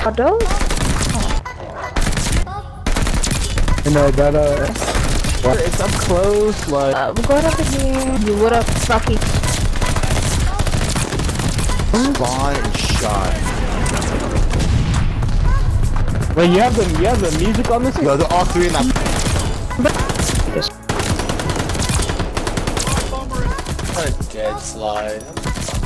Adult? You know that it's up close, like We're going over here. You what up, Smoky? Spawn and shot. wait, you have the music on this? Yo, they're all three in that. What a dead slide.